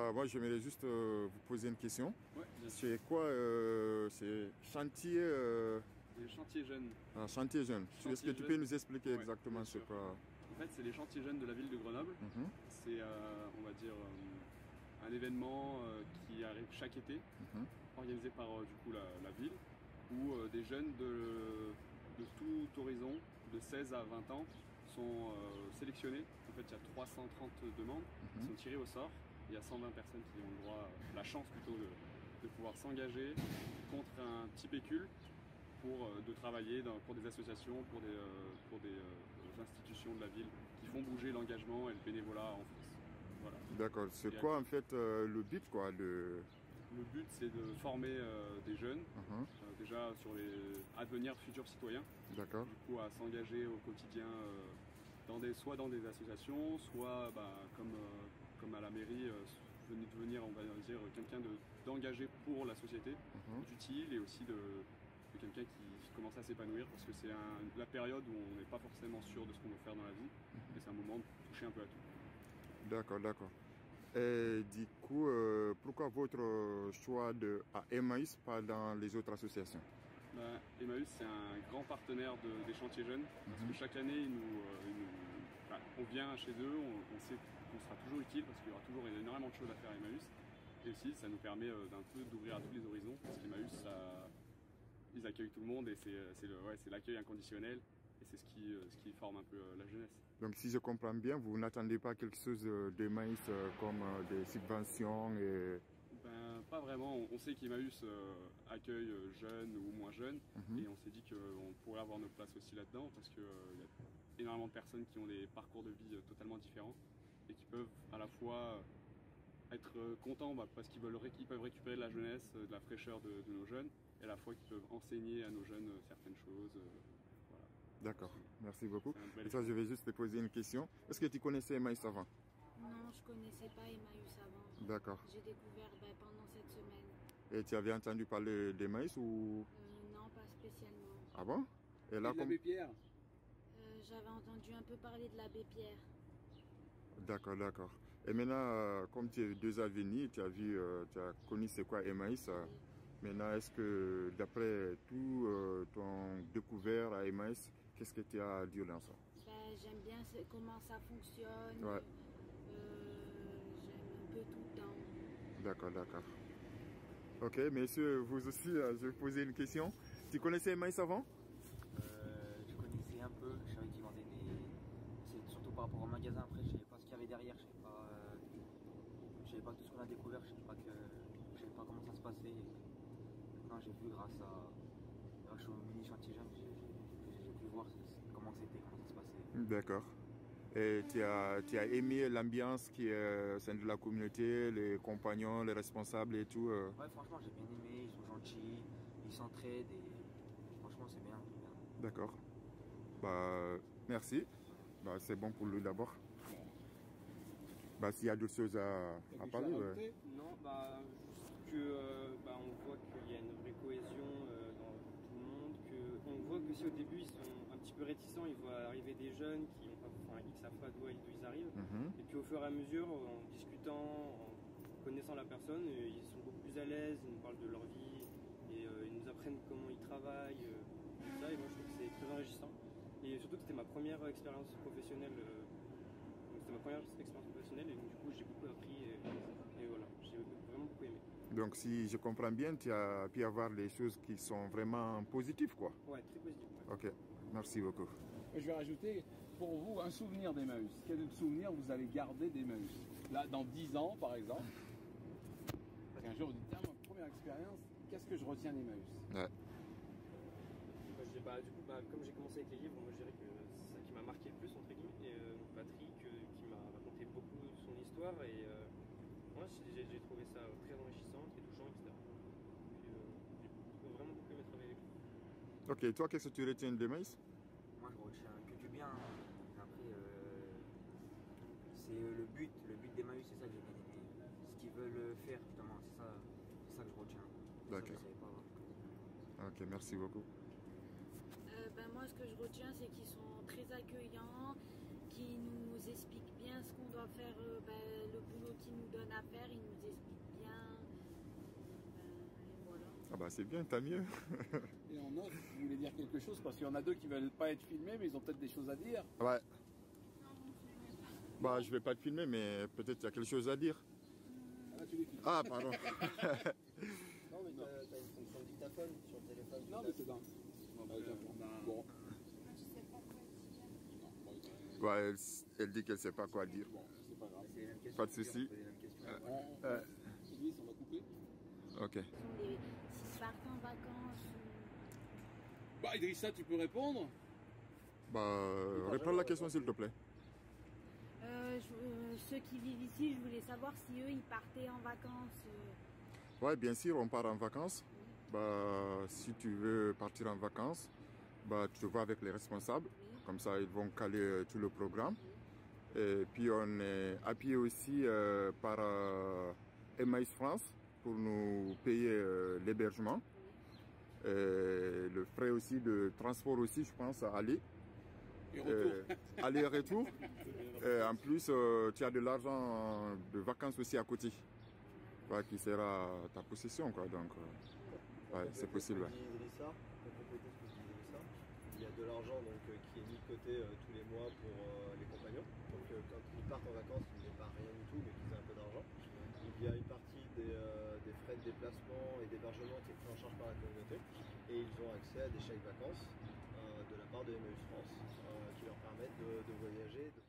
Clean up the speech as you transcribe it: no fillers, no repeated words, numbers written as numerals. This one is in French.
moi j'aimerais juste vous poser une question. Ouais, bien sûr. C'est quoi c'est chantier Les chantiers jeunes. chantier jeune. Est-ce que tu peux nous expliquer Ouais, exactement bien c'est sûr. quoi? En fait, c'est les chantiers jeunes de la ville de Grenoble. Mhm, C'est, on va dire, un événement qui arrive chaque été, mhm. organisé par du coup la ville, où des jeunes de tout horizon, de 16 à 20 ans, sont sélectionnés. En fait, il y a 330 demandes qui sont tirées au sort. Il y a 120 personnes qui ont le droit, la chance plutôt, de pouvoir s'engager contre un petit pécule de travailler pour des associations, pour des institutions de la ville qui font bouger l'engagement et le bénévolat en France. Voilà. D'accord. C'est quoi en fait le but quoi Le but, c'est de former des jeunes, Mhm. déjà à devenir futurs citoyens, D'accord. du coup à s'engager au quotidien soit dans des associations, soit comme à la mairie, devenir, on va dire, quelqu'un d'engagé pour la société, d'utile, et aussi de quelqu'un qui commence à s'épanouir, parce que c'est la période où on n'est pas forcément sûr de ce qu'on veut faire dans la vie, et c'est un moment de toucher un peu à tout. D'accord, d'accord. Et du coup, pourquoi votre choix à Emmaüs, pas dans les autres associations? Emmaüs, c'est un grand partenaire des chantiers jeunes, parce que chaque année, on vient chez eux, on sait qu'on sera toujours utile, parce qu'il y aura toujours énormément de choses à faire à Emmaüs. Et aussi, ça nous permet d'un peu d'ouvrir à tous les horizons, parce qu'Emmaüs, ils accueillent tout le monde, et c'est l'accueil inconditionnel, et c'est ce qui forme un peu la jeunesse. Donc si je comprends bien, vous n'attendez pas quelque chose d'Emmaüs comme des subventions et... Pas vraiment. On sait qu'Emmaüs accueille jeunes ou moins jeunes, et on s'est dit qu'on pourrait avoir notre place aussi là-dedans, parce qu'il y a énormément de personnes qui ont des parcours de vie totalement différents et qui peuvent à la fois être contents parce qu'ils peuvent récupérer de la jeunesse, de la fraîcheur de nos jeunes, et à la fois qu'ils peuvent enseigner à nos jeunes certaines choses. Voilà. D'accord, merci beaucoup. Et ça, je vais juste te poser une question. Est-ce que tu connaissais Emmaüs avant? Non, je connaissais pas Emmaüs avant. D'accord. J'ai découvert pendant cette semaine. Et tu avais entendu parler d'Emmaüs ou... Non, pas spécialement. Ah bon? Et là, l'abbé Pierre? J'avais entendu un peu parler de l'abbé Pierre. D'accord, d'accord. Et maintenant, comme tu es déjà venu, tu as connu c'est quoi Emmaüs. Oui. Maintenant, est-ce que d'après tout ton découvert à Emmaüs, qu'est-ce que tu as à dire dans ça? J'aime bien comment ça fonctionne. Ouais. J'aime un peu tout le temps. D'accord, d'accord. Ok, messieurs, vous aussi, je vais vous poser une question. Tu connaissais Emmaüs avant? Je connaissais un peu, je savais qu'ils vendaient c'est surtout par rapport au magasin. Après, je savais pas ce qu'il y avait derrière, je savais pas tout ce qu'on a découvert, je savais pas comment ça se passait. Maintenant, j'ai vu grâce au mini chantier jeune, j'ai pu voir comment c'était, comment ça se passait. D'accord. Et tu as aimé l'ambiance qui est au sein de la communauté, les compagnons, les responsables et tout? Ouais, franchement, j'ai bien aimé, ils sont gentils, ils s'entraident et franchement, c'est bien. D'accord. Merci. C'est bon pour lui d'abord. S'il y a d'autres choses à parler. Ouais. Non, juste que on voit qu'il y a une vraie cohésion dans tout le monde, on voit que si au début ils sont un petit peu réticents, ils voient arriver des jeunes qui ont pas, ils savent pas d'où ils arrivent, et puis au fur et à mesure, en discutant, en connaissant la personne, ils sont beaucoup plus à l'aise, ils nous parlent de leur vie, et ils nous apprennent comment ils travaillent, tout ça, et moi je trouve que c'est très enrichissant. Et surtout que c'était ma première expérience professionnelle. C'était ma première expérience professionnelle, et du coup j'ai beaucoup appris et voilà, j'ai vraiment beaucoup aimé. Donc si je comprends bien, tu as pu avoir des choses qui sont vraiment positives quoi? Ouais, très positives. Ouais. Ok, merci beaucoup. Je vais rajouter, pour vous, un souvenir d'Emmaüs. Quel souvenir vous allez garder d'Emmaüs? Là, dans 10 ans par exemple, parce qu'un jour vous dites, tiens, ma première expérience, qu'est-ce que je retiens d'Emmaüs? Ouais. Du coup, comme j'ai commencé avec les livres, moi je dirais que c'est ça qui m'a marqué le plus, entre guillemets, et Patrick qui m'a raconté beaucoup de son histoire, et moi j'ai trouvé ça très enrichissant, très touchant, etc. J'ai vraiment beaucoup aimé travailler avec lui. Ok, toi qu'est-ce que tu retiens d'Emmaüs? Moi, je retiens que du bien. Après, c'est le but d'Emmaüs, c'est ça que j'ai bien aimé. Ce qu'ils veulent faire, justement, c'est ça que je retiens. D'accord. Ok, merci beaucoup. Moi, ce que je retiens, c'est qu'ils sont très accueillants, qui nous explique bien ce qu'on doit faire, le boulot qu'il nous donne à faire, il nous explique bien. Et voilà. Ah bah c'est bien, t'as mieux. Et en off, vous voulez dire quelque chose? Parce qu'il y en a deux qui veulent pas être filmés, mais ils ont peut-être des choses à dire. Ouais. Bah je vais pas te filmer, mais peut-être il y a quelque chose à dire. Ah, tu les filmes. Ah pardon. Non, mais t'as une fonction dictaphone sur le téléphone. Non, mais c'est dingue. Bon. Ouais, elle dit qu'elle sait pas quoi dire. Bon, c'est pas grave. C'est les mêmes questions. Pas de souci. C'est les mêmes questions. Elvis, on va couper. Ok. S'ils partent en vacances. Bah, Idrissa, tu peux répondre? Bah réponds à la question s'il te plaît. Ceux qui vivent ici, je voulais savoir si eux, ils partaient en vacances. Ouais, bien sûr, on part en vacances. Bah, si tu veux partir en vacances, bah, tu te vois avec les responsables. Comme ça, ils vont caler tout le programme. Et puis, on est appuyé aussi par Emmaüs France pour nous payer l'hébergement. Et le frais aussi de transport aussi, je pense, à aller. Et retour. Aller et retour. Et en plus, tu as de l'argent de vacances aussi à côté, ouais, qui sera à ta possession, quoi. Donc, ouais, c'est possible. Ouais. Pour compléter ce que dit Idrissa, il y a de l'argent qui est mis de côté tous les mois pour les compagnons. Donc quand ils partent en vacances, ils n'ont pas rien du tout, mais qu'ils aient un peu d'argent. Il y a une partie des frais de déplacement et d'hébergement qui est pris en charge par la communauté. Et ils ont accès à des chèques vacances de la part de Emmaüs France qui leur permettent de voyager.